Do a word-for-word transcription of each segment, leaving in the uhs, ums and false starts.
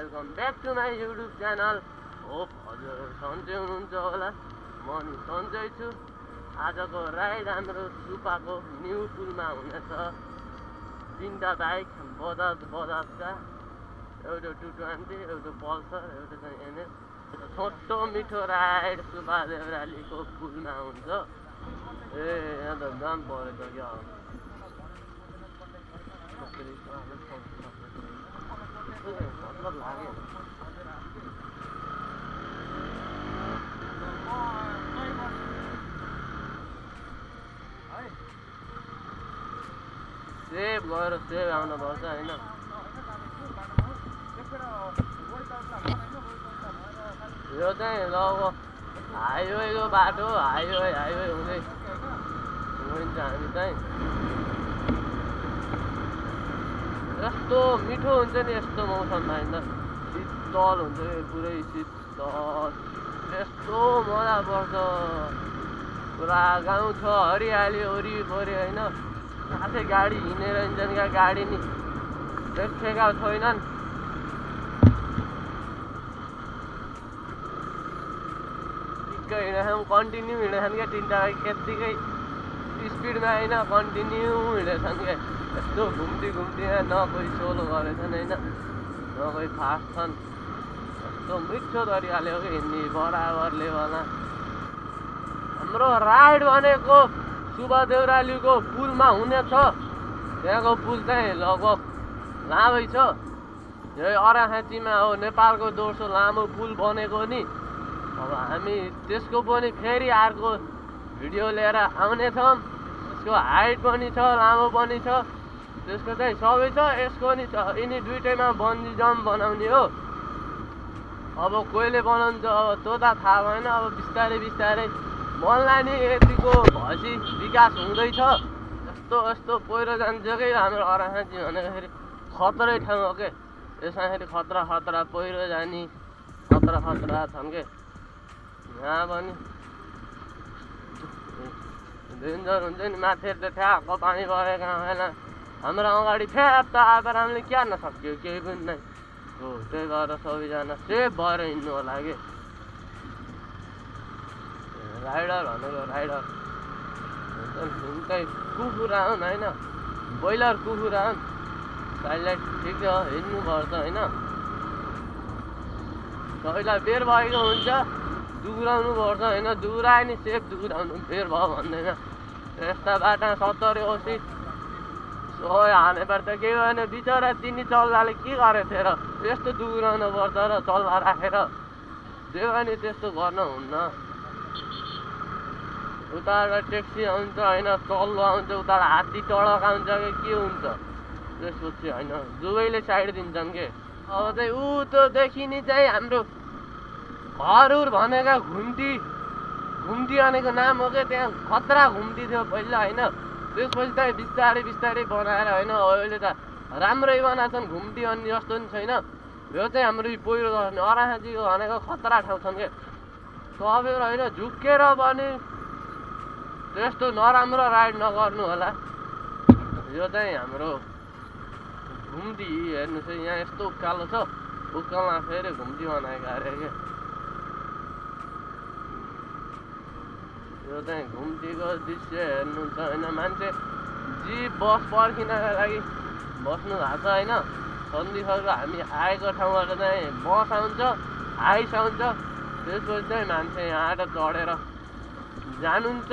Welcome back to my YouTube channel. Hope हजुर सन्चै हुनुहुन्छ होला। म नि सन्चै छु। आजको राइड हाम्रो सुपाको न्यू पुलमा हुनेछ। तीनटा बाइक बजाज बजाजका, एउटा टू ट्वेन्टी, एउटा पल्सर, एउटा चाहिँ एनएस। छोटो मिठो राइड सुपा देउरालीको पुलमा हुन्छ। ए यहाँ त जाम परेछ क्या। मतलब लाग्यो सेभ गएर सेभ आउनुपर्छ होइन। यो चाहिँ लगभग हाइवेको बाटो, हाइवे हाइवे हुँदै गइन्छ। हामी चाहिँ यस्तो मिठो हुन्छ नि यस्तो मौसममा होइन, शीतल हुन्छ कि पुरै शीतल, यस्तो मजा पर्छ। पुरा गाउँ छ, हरियाली वरिपरि होइन। साथै गाडी हिँडेर हिँड्छन् क्या, गाडी नि देखेका छैनन्। ठिक्कै हिँडेछन्, कन्टिन्यू हिँडेछन् क्या। तिनवटा यत्तिकै स्पिडमा होइन, कन्टिन्यू हिँडेछन् क्या। यस्तो घुम्ती घुम्ती न कोही सोलो गरेछन् होइन, न कोही फास्ट छन्। यस्तो मिठो तरिकाले हो कि हिँड्ने बराबर लेभलमा। हाम्रो राइड भनेको सुपा देउरालीको पुलमा हुनेछ। त्यहाँको पुल चाहिँ लगभग लामै छ। यही अराखाँचीमा हो नेपालको दोस्रो लामो पुल बनेको नि। अब हामी त्यसको पनि फेरि अर्को भिडियो लिएर आउनेछौँ। त्यसको हाइट पनि छ, लामो पनि छ, त्यसको चाहिँ सबै छ। यसको नि छ। यिनी दुइटैमा बन्जी जम्प बनाउने हो। अब कोहीले बनाउँछ, अब त्यो त थाहा भएन। अब बिस्तारै बिस्तारै मनलाई नि यतिको भएपछि विकास हुँदैछ। यस्तो यस्तो पहिरो जान्छ कि हाम्रो अराखाँची भनेको खतरै ठाउँ हो के। यसमा फेरि खतरा खतरा पहिरो जाने खतरा खतरा छन् के। यहाँ पनि डेन्जर हुन्छ नि। माथि त ठ्याक्क पानी परेको बेला हाम्रो अगाडि फ्याप्प आएर हामीले क्यार्न सक्यो, केही पनि नै हो। त्यही भएर सबैजना सेफ भएर हिँड्नु होला कि। राइडर भनेको राइडर हुन्छ, कुकुरा हुन् होइन, ब्रोइलर कुकुरा हुन्। साइडलाई ठिक छ, हिँड्नुपर्छ होइन। सबैलाई बेर भएको हुन्छ, दुराउनु पर्छ होइन। दुरायो नि सेफ दुराउनु, बेर भयो भन्दैन। यस्ता बाटा सत्तरी असी सोही हाने पर्छ। केही भएन, बिचरा तिनी चल्लाले के गरेको थियो र यस्तो दुराउनु पर्छ र चल्ला राखेर। त्यो पनि त्यस्तो गर्न हुन्न। उताबाट ट्याक्सी आउँछ होइन, चल्लो आउँछ, उताबाट हात्ती टडक आउँछ कि के हुन्छ त्यसपछि होइन, दुवैले साइड दिन्छन् के। अब चाहिँ ऊ त्योदेखि नि चाहिँ हाम्रो घरहरू भनेका घुम्ती, घुम्ती भनेको नाम हो क्या। त्यहाँ खतरा घुम्ती थियो पहिला होइन। त्यसपछि चाहिँ बिस्तारै बिस्तारै बनाएर होइन, अहिले त राम्रै बनाएछन्। घुम्ती अन्य जस्तो नि छैन। यो चाहिँ हाम्रो पहिरो गर्ने अराखाँचीको भनेको खतरा ठाउँ छन् क्या। सबैहरू होइन झुक्केर पनि त्यस्तो नराम्रो राइड नगर्नु होला। यो चाहिँ हाम्रो घुम्ती हेर्नुहोस् है, यहाँ यस्तो उकालो छ, उकालोमा फेरि घुम्ती बनाएको अरे क्या। यो चाहिँ घुम्तीको दृश्य हेर्नुहुन्छ होइन। मान्छे जिप बस पर्खिनको लागि बस्नु भएको छ होइन। सन्धिखरको हामी आएको ठाउँबाट चाहिँ बस आउँछ, हाइस आउँछ। त्यसपछि चाहिँ मान्छे यहाँबाट चढेर जानुहुन्छ।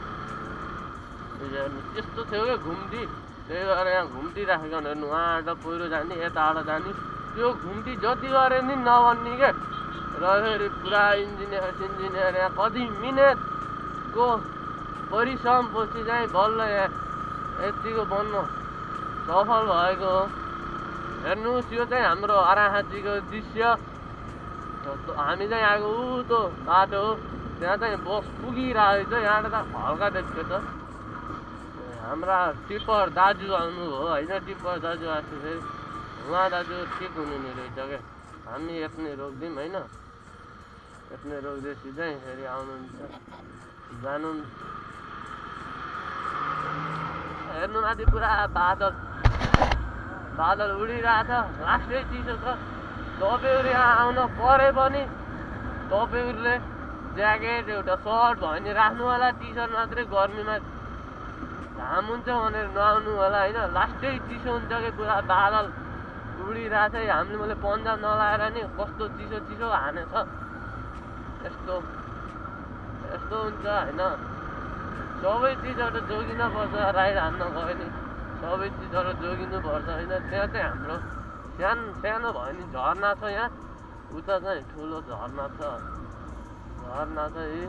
त्यस्तो थियो क्या घुम्ती। त्यही भएर यहाँ घुम्ती राखेको हेर्नु, उहाँबाट पहिरो जाने, यताबाट जाने। त्यो घुम्ती जति गरे नि नबन्ने क्या। र फेरि पुरा इन्जिनियर सिन्जिनियर यहाँ कति मिहिनेतको परिश्रम पछि चाहिँ बल्ल यहाँ यतिको बन्न सफल भएको हो। हेर्नुहोस्, यो चाहिँ हाम्रो अराखाँचीको दृश्य। हामी चाहिँ आएको ऊ त्यो बाटो हो, त्यहाँ चाहिँ बस पुगिरहेको छ। यहाँबाट त हल्का देख्छ त। हाम्रा टिप्पर दाजु आउनुभयो होइन। टिप्पर दाजु आएको फेरि उहाँ दाजु ठिक हुनु नि रहेछ क्या। हामी यत्नै रोक्दिउँ होइन, यत्नै रोक्दैछु चाहिँ फेरि आउनुहुन्छ जानु। हेर्नु माथि पुरा बादल बादल उडिरहेछ, लास्टै चिसो छ। तपाईँहरू यहाँ आउन परे पनि तपाईँहरूले ज्याकेट एउटा सर्ट भयो भने राख्नु होला, टी सर्ट मात्रै गर्मीमा घाम हुन्छ भनेर नआउनु होला होइन। लास्टै चिसो हुन्छ कि पुरा बादल उडिरहेको छ, हामीले मैले पन्जा नलाएर नि कस्तो चिसो चिसो हानेछ, यस्तो यस्तो हुन्छ होइन। सबै चिजहरू जोगिनुपर्छ, राइड हान्न गयो नि सबै चिजहरू जोगिनुपर्छ होइन। त्यहाँ चाहिँ हाम्रो सानो सानो भयो नि झरना छ, यहाँ उता चाहिँ ठुलो झरना छ, झरना चाहिँ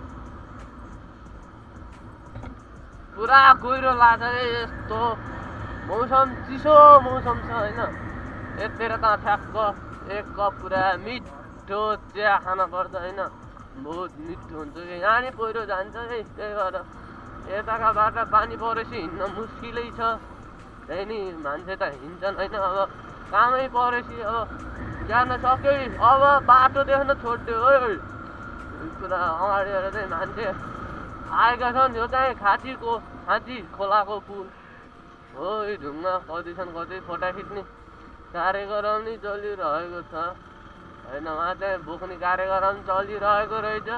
पुरा कुहिरो लाग्छ कि यस्तो मौसम चिसो मौसम छ होइन। यतिर त ठ्याक्क एक कप पुरा मिठो चिया खान पर्छ होइन, बहुत मिठो हुन्छ कि। यहाँ नि पहिरो जान्छ कि त्यही भएर यताका बाटो पानी परेपछि हिँड्न मुस्किलै छ, त्यही नि मान्छे त हिँड्छन् होइन। अब कामै परेपछि अब जान सक्यो, अब बाटो देख्न छोड्यो है पुरा अगाडिबाट चाहिँ मान्छे आएका छन्। यो चाहिँ खाँचीको खाँची खोलाको पुल हो, यो ढुङ्गा कति छन्, कति फोटा खिच्ने कार्यक्रम नि चलिरहेको छ होइन। उहाँ चाहिँ बोक्ने कार्यक्रम चलिरहेको रहेछ।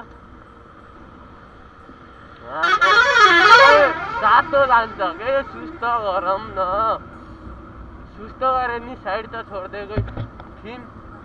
तातो लान्छ के सुस्त गरौँ न, सुस्त गरे नि साइड त छोडिदिएको थियौँ।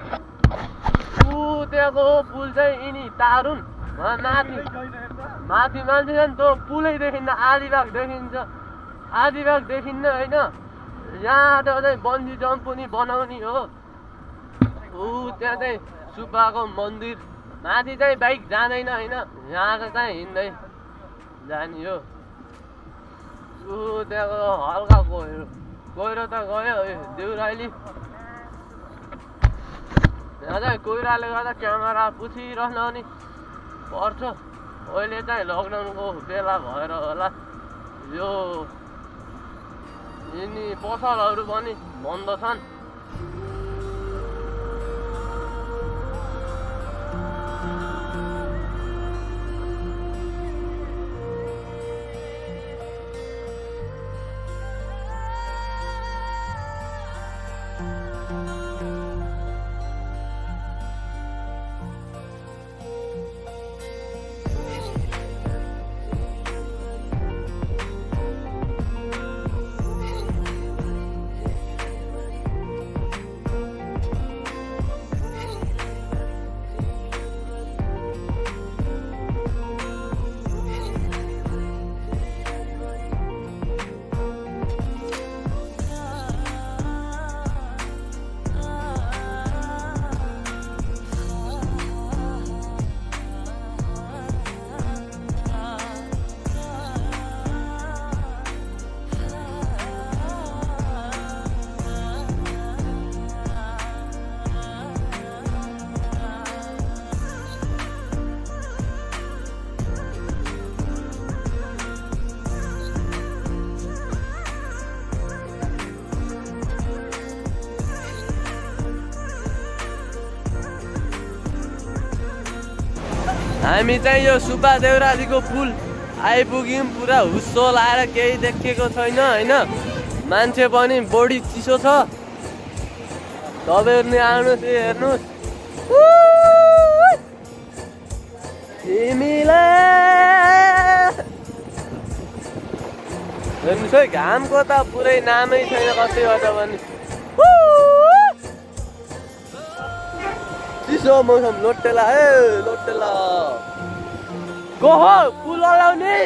ऊ त्यहाँको पुल चाहिँ यिनी तारुन माथि माथि मान्छे छन्, त्यो पुलै देखिन्न, आधी भाग देखिन्छ आधी भाग देखिन्न होइन। यहाँ त चाहिँ बन्जी जम्प पनि बनाउने हो। ऊ त्यहाँ चाहिँ सुब्बाको मन्दिर, माथि चाहिँ बाइक जाँदैन होइन, यहाँ चाहिँ हिँड्दै जाने हो। ऊ त्यहाँको हल्का गहिरो गहिरो त गयो देउराली। यहाँ चाहिँ कोइराले गर्दा क्यामेरा पुछिरहन नि पर्छ। अहिले चाहिँ लकडाउनको बेला भएर होला यो यिनी पसलहरू पनि बन्द छन्। हामी चाहिँ यो सुब्बा देउरालीको पुल आइपुग्यौँ। पुरा हुस्सो लाएर केही देखेको छैन होइन, मान्छे पनि बढी चिसो छ। तपाईँहरू नि आउनुहोस् हेर्नुहोस्। हेर्नुहोस् है, घामको त पुरै नामै छैन कतैबाट पनि। चिसो मौसम लोटेला ए लोटेला गहो पुल लगाउने।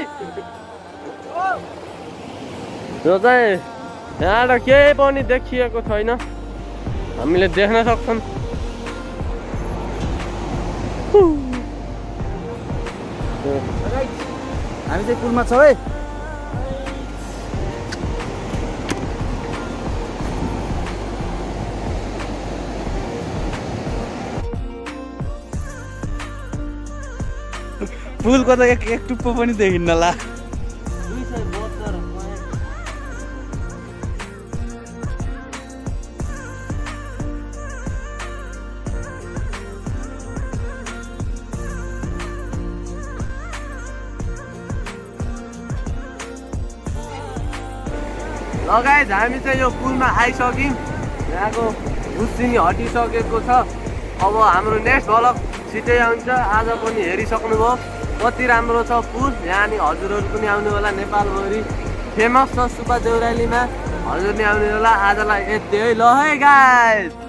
यो चाहिँ यहाँबाट केही पनि देखिएको छैन, हामीले देख्न सक्छौँ। हामी चाहिँ पुलमा छौँ है। पुलको त एक एक टुप्पो पनि देखिन्न ला। लगायत हामी चाहिँ यो पुलमा आइसक्यौँ। यहाँको उसिनी हटिसकेको छ। अब हाम्रो नेक्स्ट भ्लग छिटै आउँछ। आज पनि हेरिसक्नुभयो कति राम्रो छ पुल। यहाँ नि हजुरहरू पनि आउनु होला। नेपालभरि फेमस छ सुब्बा देउरालीमा। हजुर नि आउने होला। आजलाई यति है। ल है गाइस।